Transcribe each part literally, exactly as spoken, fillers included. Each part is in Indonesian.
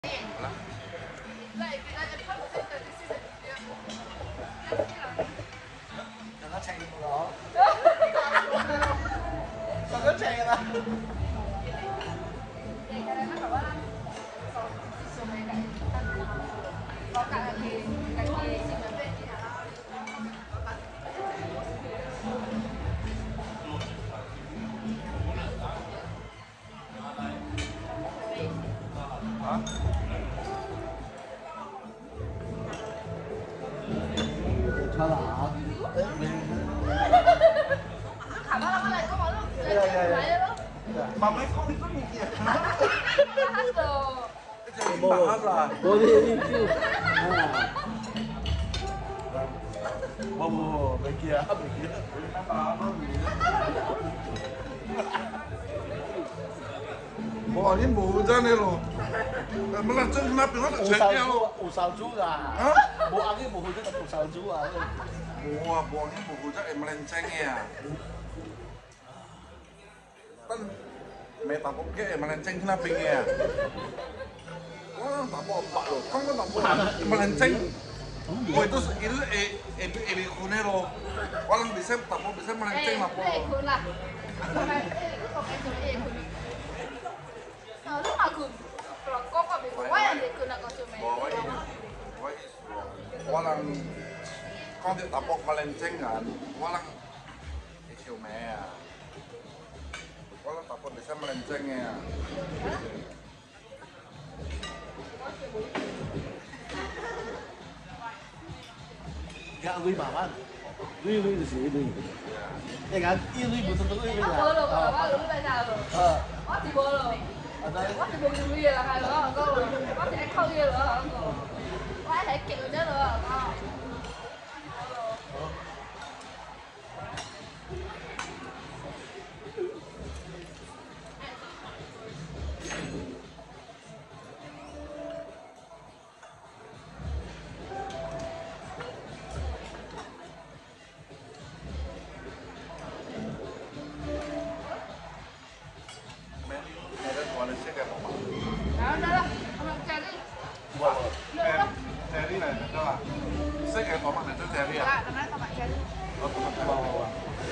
Mamãe come tudo aqui. Boleh review. Bobo, bagi apa bagi? Bobo ini muda nih lo. Melancong kenapa nggak ceknya lo? Usal juga. Hah? Boangnya muda tapi usal juga. Wah, boangnya muda eh melenceng ya. Kan metapok kayak melenceng kenapa ya? Wah, tak apa lo. Kan kan tak melenceng. Oh itu itu eh eh eh kuner lo. Walang bisa tak mau bisa melenceng apa lo? Eh, kun lah. Sampai itu kok itu eh kun. Nah, lu aku rokok kok bisa wae deh kun aku cuma. Bawa ini. Walang kalau dia tapok melenceng kan, walang isu mea. Walang tapok bisa melenceng ya. Gak lui bawaan. Lui lui di sini. Ya kan? Ini lui betul-betul lui lah. Bolo, kalau lu baca lo. Eh, Oh, di bolo. ada Wah, di bolo lui là hay lo, có. Có thể không như lo. Wah, thấy kiểu đó lo. Cherry này được chưa ạ? Xích cái tomat này cho cherry à? Dạ, tomat tomat cherry. Ờ, tomat cherry. bawa.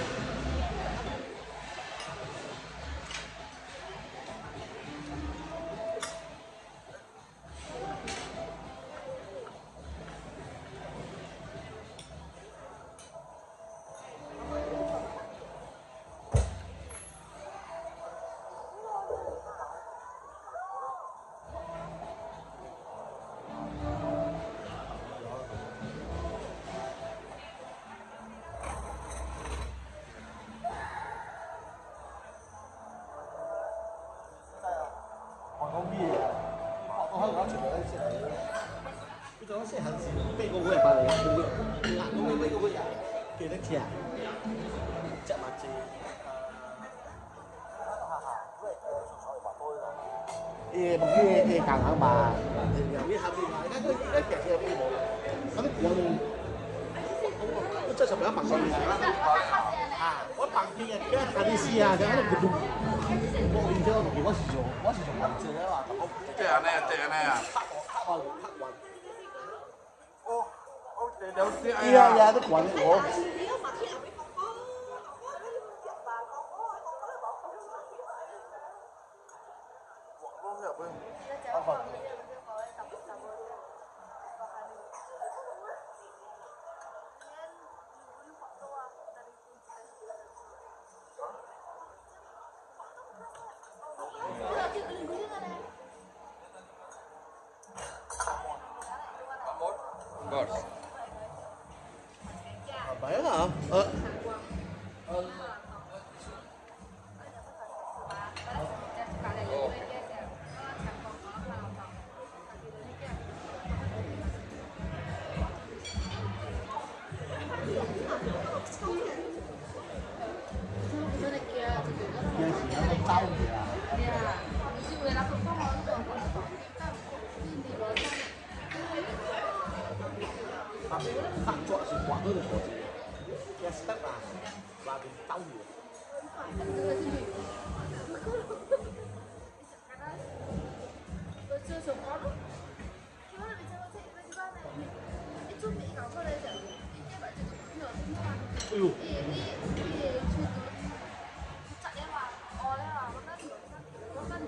講咩啊？我香港全部都識係，呢種識係是飛過嗰日翻嚟，佢壓到佢飛過嗰日記得聽，隻物字。誒，目標誒硬硬嘛，由於後邊話，而家都而家其實有啲冇，咁有冇？即係上面一百歲啊！我白片嘅，而家睇啲詩啊，就喺度讀。我變咗我同我是做，我是做文字嘅話，我即係安尼啊，即係安尼啊。 黑黑黑雲。 哦，哦，你有啲哎係啊， 呀。 有啲雲我。 Course. Bayar hả? Ờ. Khắc chọn sự quả hơn của chị. Cái step là và mình tao nhiều. Chưa sống có lúc Aduh. Ini ini pucat ya lah, oleh lah, karena itu kan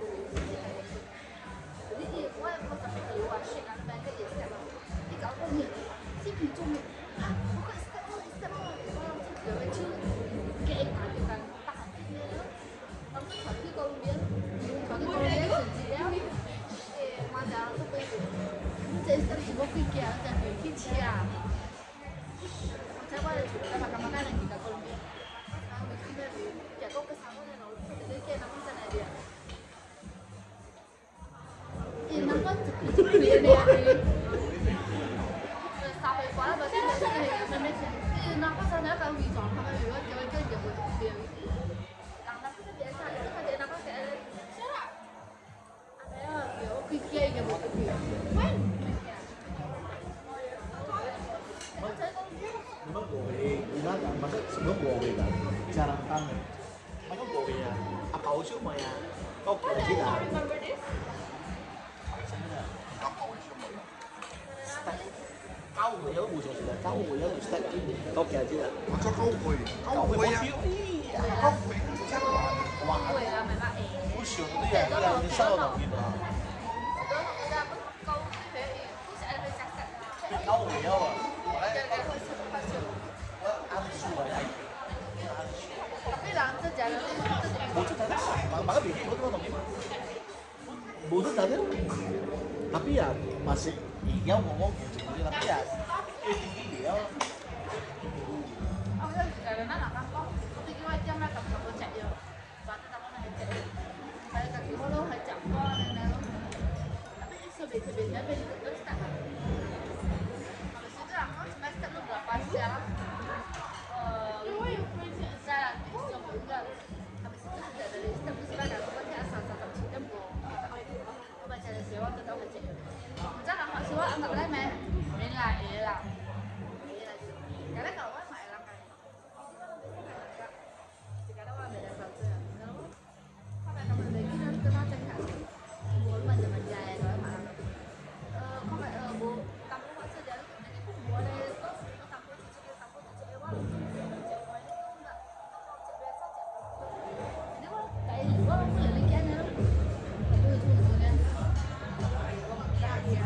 jadi dia gue mau sampai keluar shake karena mereka dia step up. Ini kau pun ni, si pintu ni, ah bukan step up, step up, orang tu dia macam kayak ikan ikan tahan dia, lalu tapi kalau dia, tapi kalau dia sendiri dia, eh macam tu pun, jadi step semua fikir, jadi fikir ah. Saya boleh kita makan makanan kita kalau dia, kita dia kau kesana dan lalu kita kayak nama sana dia. Ini nampak seperti dia ni. Sampai kuala berarti dia kayak macam ini nampak sana kalau di sana kalau dia dia dia dia buat dia. Yang nampak tu biasa, itu kan dia nampak kayak siapa? Ada ya, dia fikir dia buat dia. Kan? Memang gue, gimana? Masa sebelum gue kan jarang tangan. Maka gue ya, apa usul maya? Kau kira tidak? Apa usul mana? Step. Kau gue ya usul sudah. Kau gue ya step ini. Kau kira tidak? Masa kau gue? Kau gue ya? Iya. Kau gue siapa? Wah, Gue lah memang eh. usul itu ya yang disal dong gitu. Kau gue ya, Butuh tadi, tapi ya masih iya ngomong gitu, tapi ya ini dia. Ông ơi, cái đó là con có cái cái chăm là cầm cầm chạy rồi, và nó tao nó chạy, hay là cái món đó hay chậm qua này nè, tapi itu sebelum sebelumnya beli itu tak apa. Habis itu aku semester lu berapa sih? Eh, saya itu coba habis itu sudah dari step sekarang aku pakai asal asal cinta bu. Aku baca dari sewa tetap baca. Macam anak sewa anggap lah meh, main lah, ini lah. Karena kalau kan mak elang kan, jika ada orang beda satu ya, kalau apa kamu lagi nanti kenal cekak, boleh manja-manja ya kalau mak. Kau kayak bu, kamu masa jalan nanti pun boleh terus tampil cicil tampil cicil wah, cicil itu enggak, cicil biasa cicil. Ini wah kayak juga aku lagi kian ya, tapi ujung-ujungnya, gua nggak kaget.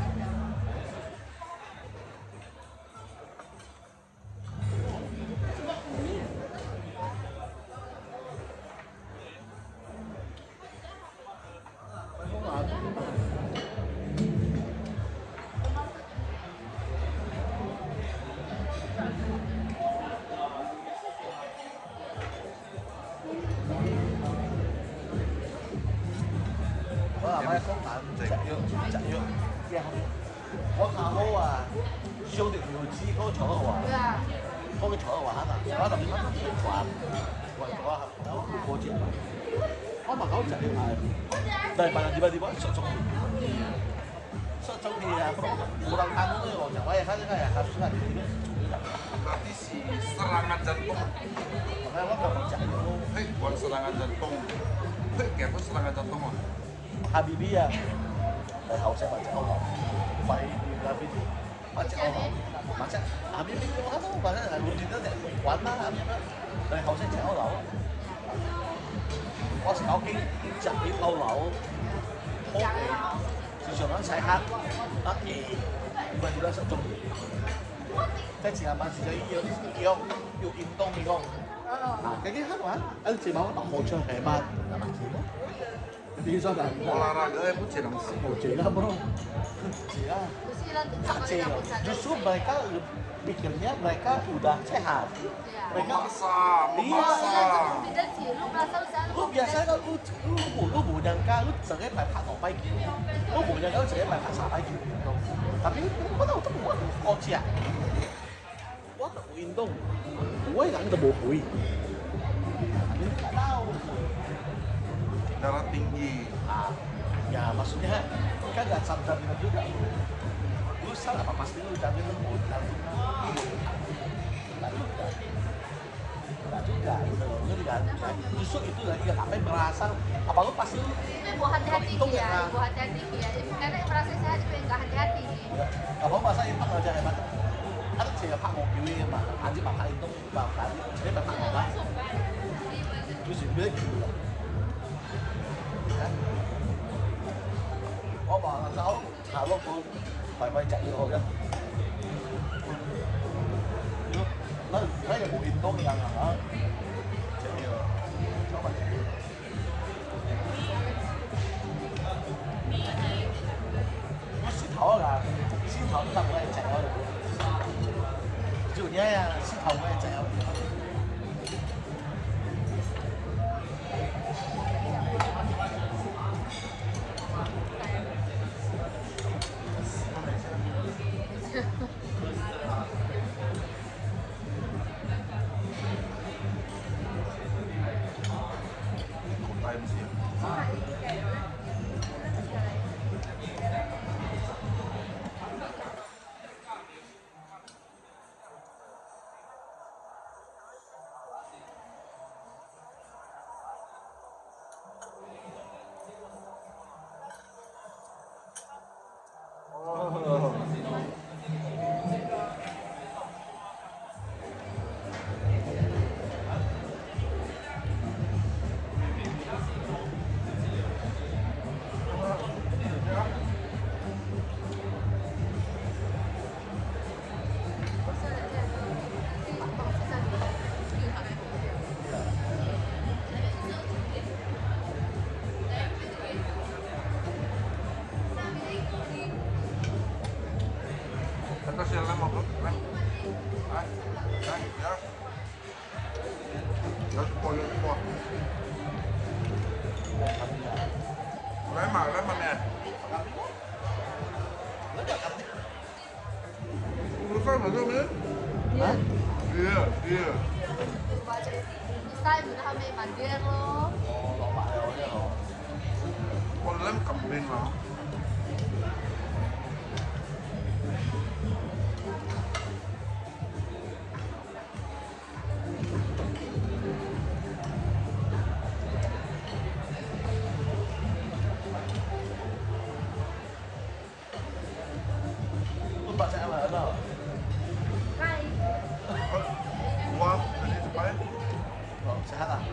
我考好啊，上條條子嗰個坐嘅話，嗰個坐嘅話嚇嗱，我特別乜都唔玩，我我我過節，我咪搞仔啊，但係辦點啊點啊，實中，實中嘅啊，無能攤嗰啲我就我係睇呢個係係算係點樣？ Berarti si serangan jantung. Makanya lo gak percaya lo. Hei, bukan serangan jantung. Hei, kayak apa serangan jantung ah? Habibi ya, dari Hausa baca Allah, baik di Habibi baca Allah, baca Habibi itu apa? Baca lalu kita deh, warna apa? Dari Hausa baca Allah. 我食口經集啲歐樓，屋企市場嗰洗黑啊誒，唔係點解實中意？即係前下晚時就要要要運動嚟講，啊，究竟黑話，跟住某個學唱係乜？Di sana olahraga itu jarang sih. oh cila bro cila kacil justru mereka pikirnya mereka udah sehat mereka Memaksa, iya memaksa. lu biasanya kan lu lu lu lu mau nyangka lu sebenarnya phải拍落跛腳lu冇nyangka lu sebenarnya phải拍沙跛腳運動tapi我覺得都冇我知啊我冇運動我一眼就冇會你睇到 Darah tinggi. Ah, ya maksudnya kan nggak sama-sama juga. Lu salah apa pasti lu jadi lembut, tapi nggak juga, nggak juga, gitu loh. Lu tidak, justru itu lagi nggak sampai merasa apa lu pasti lu buat hati-hati ya, buat hati-hati ya. Karena merasa sehat juga nggak hati-hati. Apa masa itu aja hebat? Ada sih 咪拍我表演啊嘛，下次咪拍東，咪拍你咪拍我啦。到時俾得叫啦。我話走下嗰個咪咪仔嗰個啫。那那也冇運動嘅人啊嚇。這個超快。我先頭啊，先頭得我係仔我哋。就呢呀，先頭我係仔我哋。 Kasih lem apa? Lem. Ay, ay, ya. Ya semua, ya semua. Lem mà, lem mà nè. Lu sai mà sao biết? Hả? Dia, dia. Sai mình hôm nay mà dia luôn. Lọ bại rồi chứ hả? Con lem cầm bên mà. Bạn sẽ là ở đâu? Gai. Wow, jadi supaya. Ờ, sehat à?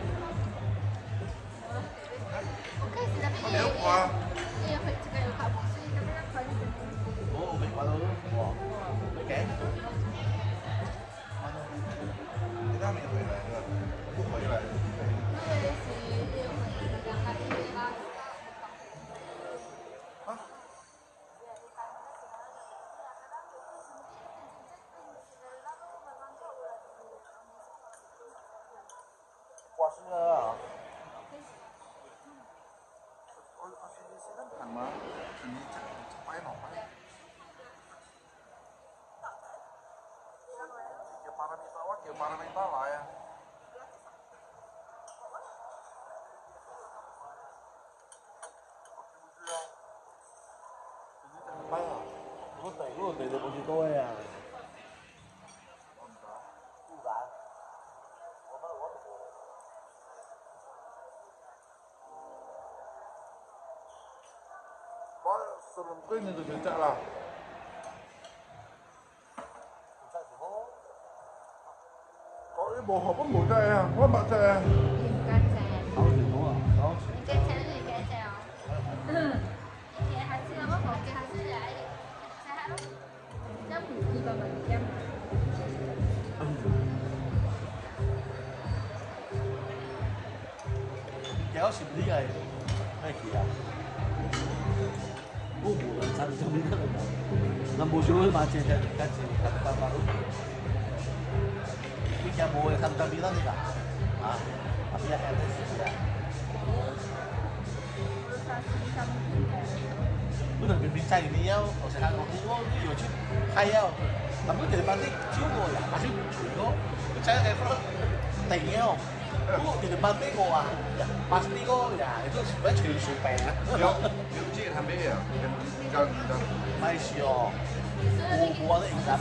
Ok, thì là cái Nếu qua. Iya, phải chỉ cần học một suy cho nó khởi. Ồ, mình qua đâu? Wow. Mấy cái. Kita ambil回来的，不回来。 那个是两个一啦。 啊？ 哇，是啊。 我我现在现在看嘛，是你这这摆弄摆。Kaya para may tawa, kaya para may tawa ya. Bay à? Có tỷ luôn, tỷ được bao nhiêu tôi à? Cu gà. Có sườn quê người từ chợ là. Có cái bộ hộp có mũ chè à? Có bạn chè à? Cá chè. Có gì đúng không? Có. Cái chè này cái chè à? Ừ. Cái hạt xưa có một cái hạt xưa lại. Sao hả? Nó cũng đi vào mình chăm. Kéo xịt đi rồi. Cái gì à? Ủa, sao thì không biết hết rồi. Nó mua xuống mà chè chè cái gì cái ba ba lúc. Cái chè mua cái khăn bị đó đi cả. À, bây giờ em thấy gì à? Bữa nay mình chạy đi nhau, ở sẽ hàng đi ngô đi rồi chứ hay nhau. Tắm cái tiền bán đi chiếu ngồi à, bán chiếu đó. Chạy cái phần tỉnh nhau. Bữa tiền bán đi ngồi à, bán đi ngồi à, itu sebenarnya jadi supaya. Yo, yo chị làm cái gì à? Gần gần. Mai siyo. Ủa, ủa đấy income.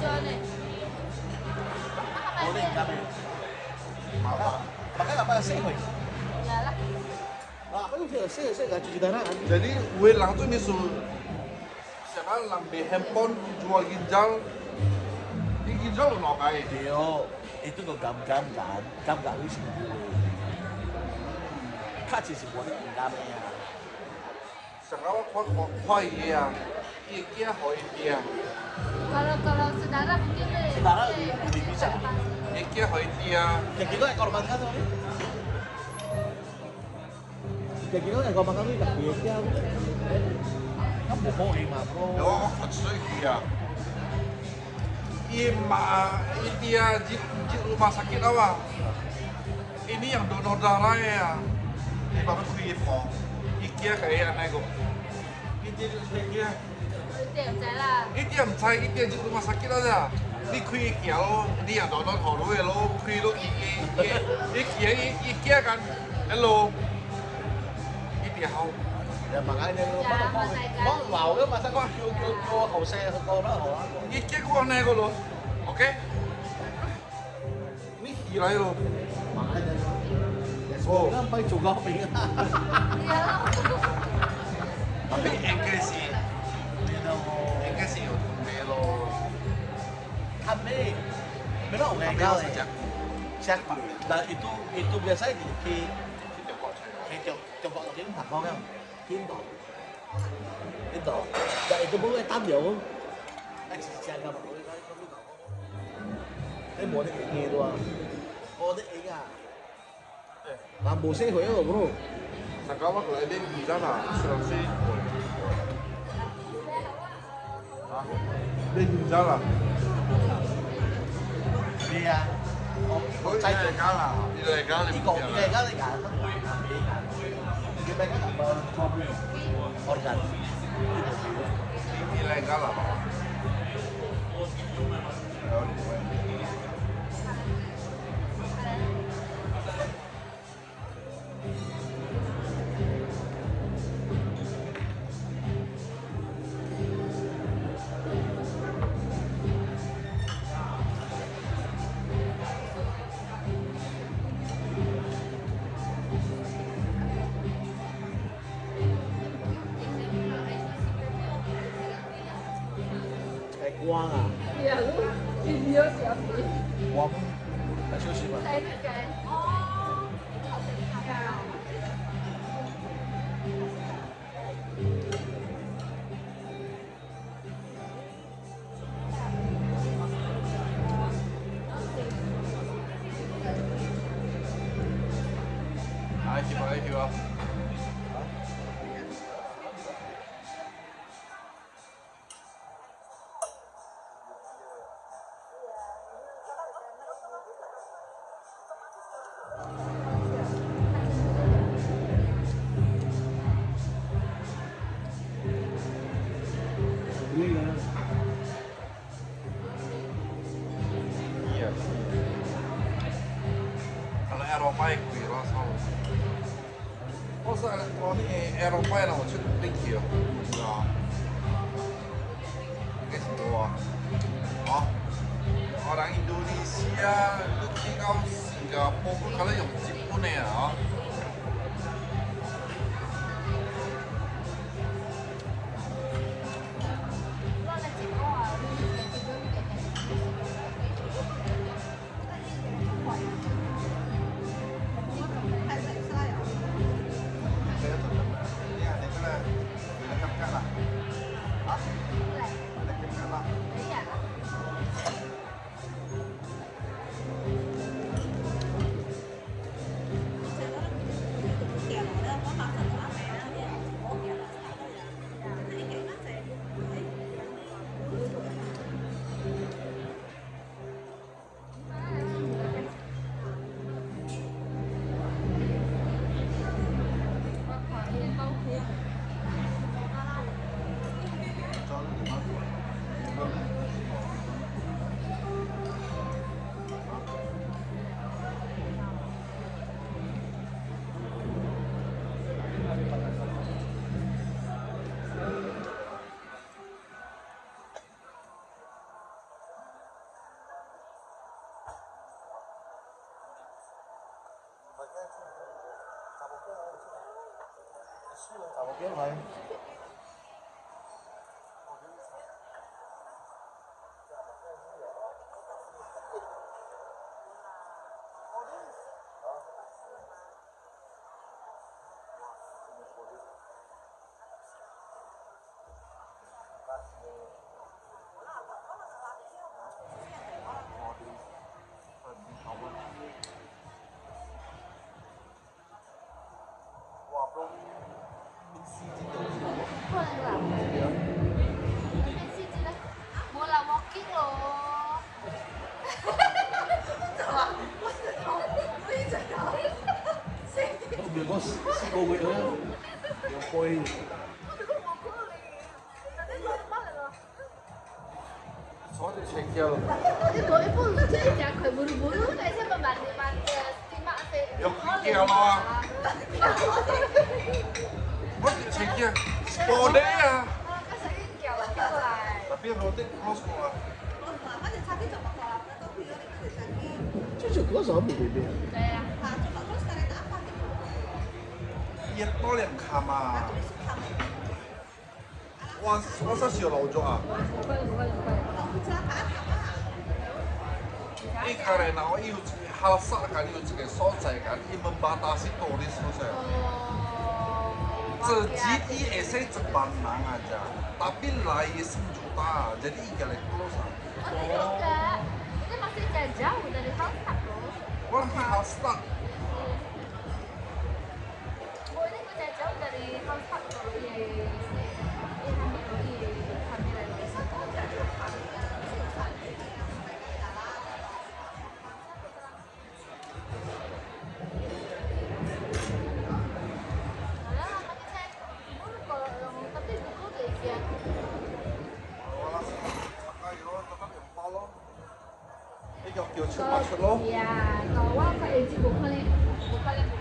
Ủa đấy income. Maka, maka apa sih gue? Iyalah. Nah, aku sih sih sih gak cuci darah. Jadi Welang tuh disuruh siapa lambe handphone jual ginjal 你現咗落計。 屌，你都個咁簡單，咁簡單啲錢。卡錢是我啲唔啱咩啊？ 成日我開開嘢啊，啲嘢可以啲啊。 Kalau kalau saudara mungkin saudara lebih bisa. Dia koi dia. Kayak gitu yang kalau makan tuh. Kayak gitu yang kalau makan tuh đặc biệt chứ. Nó một món gì mà bro. Đó thật sự kìa. Ini ma ini dia di di rumah sakit apa? Ini yang donor darah ya. Ini baru kuih po. Ikia kayak aneh kok. Ini dia dia. Dia唔使啦。 呢啲唔使，呢啲係rumah sakit aja。你開一件咯，啲人攞到頭腦嘅咯，開到一件一件一一件กัน一路一條。 Rồi mà ai nên món lẩu đó mà sao có kêu kêu kêu hậu xe cô đó hậu á. Cái cái con này cô luôn, ok? Ní gì lại luôn? Mà ai nên oh, nó bay chủ góc mình. Tapi enggak sih. Enggak sih untuk melo. Kami, melo nggak kau ya? Siapa? Nah itu itu biasanya di khi khi chụp chụp bọn kiếm thật không? Kiếm đồ, kiếm đồ. Vậy tôi muốn cái tám vụ. Anh chỉ chơi gặp tôi cái cái cái đồ. Cái mùa này nghe luôn. Cô đấy ý à. Làm bộ xe khỏe rồi bro. Sekarang kalau ada di sana, Sulawesi. Ah, di sana. Dia. Oh, ilegal lah, ilegal. Ilegal, ilegal, ilegal. Kita kan organ. Ilegal lah. Quang à? Iya lu video siapa? Quang, là siêu xịn mà. Saya itu kan. Oh. Ai chịu ai chịu không? Iya. Kalau Eropa ya kui rasa. Oh, kalau ini Eropa ya mau cuci tinggi ya. Enggak. Oke semua. Oh, orang Indonesia itu tinggal Singapura kalau yang Jepun ya. Tạo một kiếm thôi. 我就請叫。 你冇一般即係就佢冇冇咯，你先問問你問嘅點乜嘢？ 有叫咯。我就請叫，我哋啊。 個食煙叫嚟叫嚟。 Tapi roti close kok. Cucu close apa bebe? Kayak. Iya tol yang kama. Wah, masa sih lo jo ah? Ini karena oh itu hal sak kan itu juga soal kan, ini membatasi turis saya. Jadi esai cebanang aja, tapi lain sejuta, jadi ikan close ah. Oh tidak, ini masih jauh dari Halstad loh. Wah, Halstad. Oh ini masih jauh dari Halstad loh, iya. Iya, kalau kayak itu bukan bukan